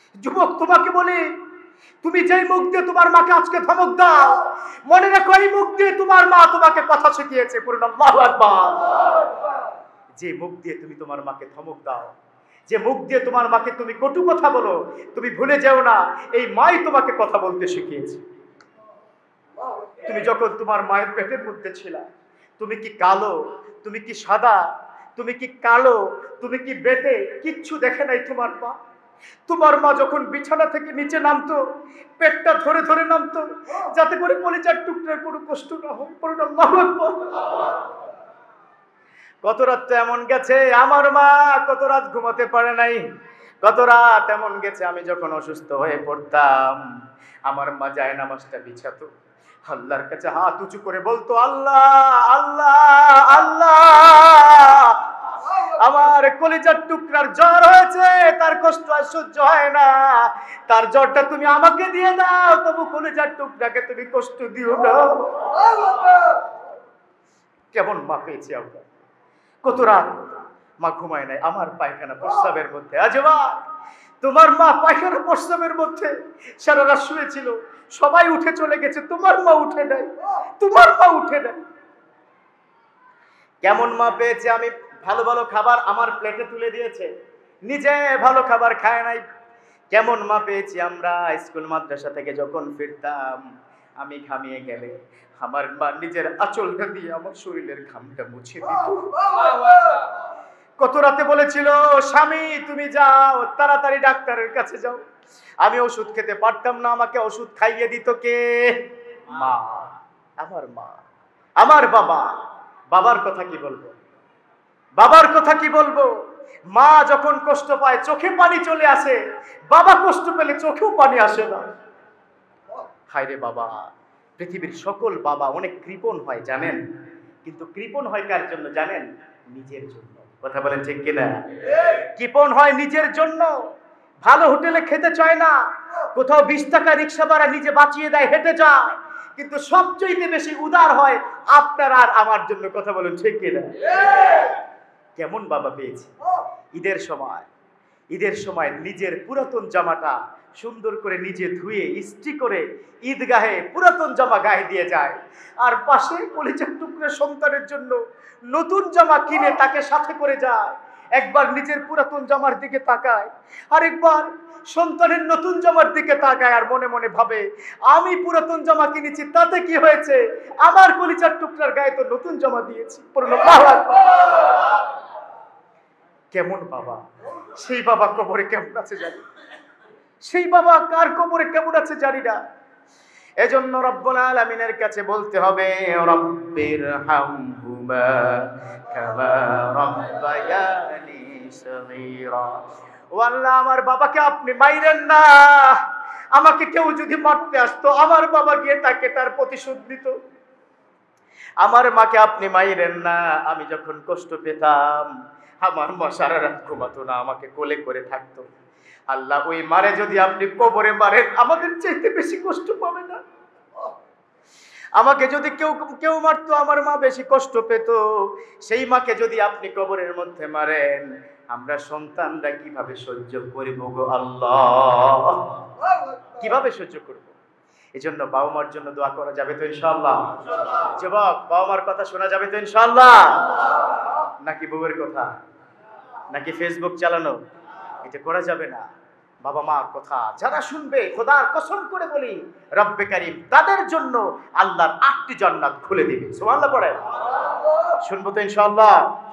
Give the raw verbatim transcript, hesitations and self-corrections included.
যুবক তোমাকে বলি, তুমি যেই মুখ দিয়ে তোমার মাকে আজকে ধমক দাও, মনে রাখো এই মুখ দিয়ে তোমার মা তোমাকে কথা শিখিয়েছে। পড়ুন আল্লাহু আকবার। যে মুখ দিয়ে তুমি তোমার মাকে ধমক দাও, যে মুখ দিয়ে তোমার মাকে তুমি কটু কথা বলো, তুমি ভুলে যেও না এই মাই তোমাকে কথা বলতে শিখিয়েছে। তুমি যখন তোমার মায়ের পেটের মধ্যে ছিলা, তুমি কি কালো, তুমি কি সাদা, তুমি কি কালো, তুমি কি বেটে, কিচ্ছু দেখে নাই তোমার মা। তোমার মা যখন বিছানা থেকে নিচে নামতো, পেটটা ধরে ধরে নামতো, যাতে করে কলিজার টুকরার কোনো কষ্ট না হয়। পড়ুন আল্লাহু আকবার। কত রাত তো এমন গেছে আমার মা কত রাত ঘুমাতে পারে নাই, কত রাত এমন গেছে আমি যখন অসুস্থ হয়ে পড়তাম, আমার মা যায় নামাজটা বিছাতো, আল্লাহর কাছে হাত উঁচু করে বলতো, আল্লাহ আল্লাহ আল্লাহ, আমার কলিজার টুকরার জ্বর হয়েছে, তার কষ্ট আর সহ্য হয় না, তার জ্বরটা তুমি আমাকে দিয়ে দাও, তবু কলিজার টুকরাকে তুমি কষ্ট দিও না। কেমন মা পেয়েছি আমরা। কত রাত মা ঘুমায় নাই আমার পায়খানা প্রস্রাবের মধ্যে। আজবা তোমার মা পায়খানা প্রস্রাবের মধ্যে সারা রাত শুয়েছিল, সবাই উঠে চলে গেছে, তোমার মা উঠে নাই, তোমার মা উঠে নাই। কেমন মা পেয়েছে আমি। ভালো ভালো খাবার আমার প্লেটে তুলে দিয়েছে, নিজে ভালো খাবার খায় নাই। কেমন মা পেয়েছি আমরা। স্কুল মাদ্রাসা থেকে যখন ফিরতাম, আমি ঘামিয়ে গেলে আমার মা নিজের আঁচলটা দিয়ে আমার শরীরের ঘামটা মুছে দিত। কত রাতে বলেছিল, স্বামী তুমি যাও তাড়াতাড়ি ডাক্তারের কাছে যাও। আমি ওষুধ খেতে পারতাম না, আমাকে ওষুধ খাইয়ে দিত কে? মা। আমার মা, আমার বাবা। বাবার কথা কি বলবো, বাবার কথা কি বলবো। মা যখন কষ্ট পায় চোখে পানি চলে আসে, বাবা কষ্ট পেলে চোখেও পানি আসে না। হায় রে বাবা, পৃথিবীর সকল বাবা অনেক কৃপণ হয় জানেন, কিন্তু কৃপণ হয় কার জন্য জানেন? নিজের জন্য। কথা বলেন ঠিক কিনা? কৃপণ হয় নিজের জন্য। ভালো হোটেলে খেতে চায় না, কোথাও বিশ টাকা রিক্সা ভাড়া নিজে বাঁচিয়ে দেয়, হেঁটে যায়, কিন্তু সবচেয়ে বেশি উদার হয় আপনার আর আমার জন্য। কথা বলেন ঠিক কিনা? কেমন বাবা পেয়েছি। ঈদের সময়, ঈদের সময় নিজের পুরাতন জামাটা সুন্দর করে নিজে ধুয়ে ইস্ত্রি করে ঈদগাহে পুরাতন জামা গায়ে দিয়ে যায়, আর পাশে কলিজার টুকরা সন্তানের জন্য নতুন জামা কিনে তাকে সাথে করে যায়। একবার নিজের পুরাতন জামার দিকে তাকায়, আরেকবার সন্তানের নতুন জামার দিকে তাকায়, আর মনে মনে ভাবে আমি পুরাতন জামা কিনেছি তাতে কি হয়েছে, আমার কলিজার টুকরার গায়ে তো নতুন জামা দিয়েছি। কেমন বাবা। সেই বাবা কবরে কেমন আছে জানি, সেই বাবা কার কবরে কেমন আছে জানি না। এজন্য রব্বুল আলামিনের কাছে বলতে হবে, রব্বির হামহুমা কামা রাব্বায়ানি সগীরা। ও আল্লাহ, আমার বাবাকে আপনি মাইরেন না। আমাকে কেউ যদি মারতে আসতো, আমার বাবা গিয়ে তাকে তার প্রতিশোধ দিত। আমার মাকে আপনি মাইরেন না। আমি যখন কষ্ট পেতাম, আমার মা সারা রাত ঘুমাতো না, আমাকে কোলে করে থাকতো। আল্লাহ, ওই মারে যদি আপনি কবরে মারেন, আমাদের চাইতে বেশি কষ্ট পাবে না? আমাকে যদি কেউ কেউ মারতো, আমার মা বেশি কষ্ট পেত। সেই মাকে যদি আপনি কবরের মধ্যে মারেন, আমরা সন্তানরা কিভাবে সহ্য করিব গো আল্লাহ, কিভাবে সহ্য করব? এই জন্য বাবা মার জন্য দোয়া করা যাবে তো ইনশাআল্লাহ? যুবক, বাবা মার কথা শোনা যাবে তো ইনশাআল্লাহ? নাকি বউয়ের কথা, নাকি ফেসবুক চালানো? এটা করা যাবে না। বাবা মার কথা যারা শুনবে, খোদার কসম করে বলি, রব্বে কারীম তাদের জন্য আল্লাহর আটটি জান্নাত খুলে দিবে। সুবহানাল্লাহ পড়ে শুনবো তো ইনশাআল্লাহ?